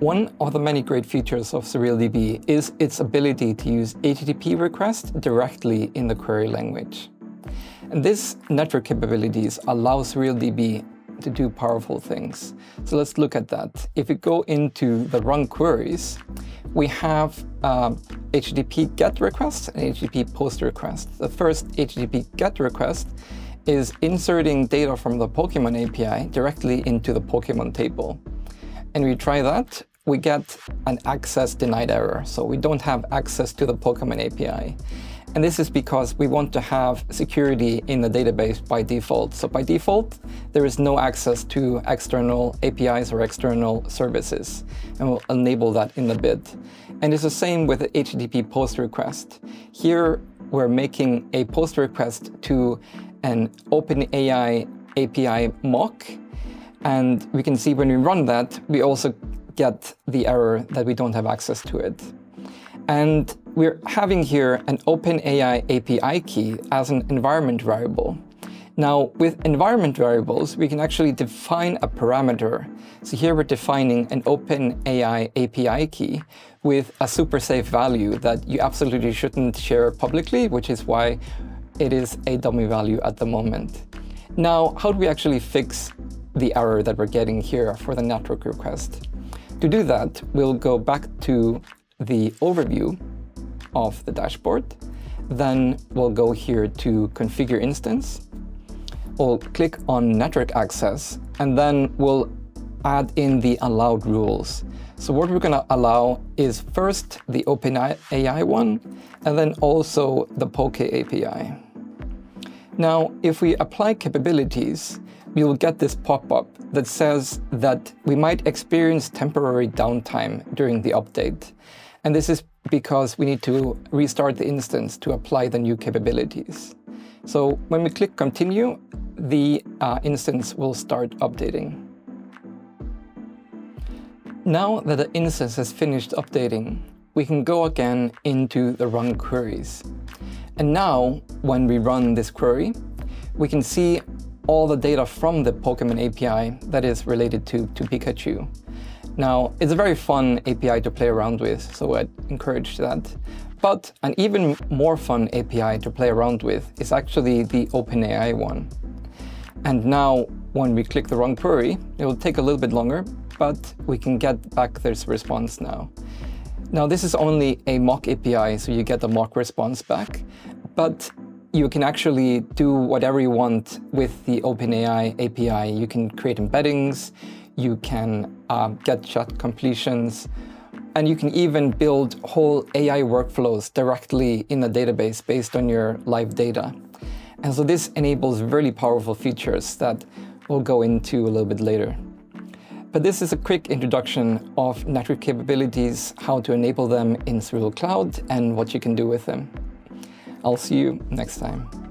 One of the many great features of SurrealDB is its ability to use HTTP requests directly in the query language. And this network capabilities allow SurrealDB to do powerful things. So let's look at that. If we go into the run queries, we have HTTP GET requests and HTTP POST requests. The first HTTP GET request is inserting data from the Pokemon API directly into the Pokemon table. And we try that, we get an access denied error. So we don't have access to the Pokemon API. And this is because we want to have security in the database by default. So by default, there is no access to external APIs or external services. And we'll enable that in a bit. And it's the same with the HTTP POST request. Here, we're making a POST request to an OpenAI API mock. And we can see when we run that, we also get the error that we don't have access to it. And we're having here an OpenAI API key as an environment variable. Now, with environment variables, we can actually define a parameter. So here we're defining an OpenAI API key with a super safe value that you absolutely shouldn't share publicly, which is why it is a dummy value at the moment. Now, how do we actually fix the error that we're getting here for the network request? To do that, we'll go back to the overview of the dashboard. Then we'll go here to configure instance. We'll click on network access, and then we'll add in the allowed rules. So what we're going to allow is first the OpenAI one, and then also the Poke API. Now, if we apply capabilities, we will get this pop-up that says that we might experience temporary downtime during the update. And this is because we need to restart the instance to apply the new capabilities. So when we click continue, the instance will start updating. Now that the instance has finished updating, we can go again into the run queries. And now when we run this query, we can see all the data from the Pokemon API that is related to Pikachu. Now, it's a very fun API to play around with, so I'd encourage that. But an even more fun API to play around with is actually the OpenAI one. And now, when we click the run query, it will take a little bit longer, but we can get back this response now. Now, this is only a mock API, so you get the mock response back. But you can actually do whatever you want with the OpenAI API. You can create embeddings, you can get chat completions, and you can even build whole AI workflows directly in the database based on your live data. And so this enables really powerful features that we'll go into a little bit later. But this is a quick introduction of network capabilities, how to enable them in Surreal Cloud, and what you can do with them. I'll see you next time.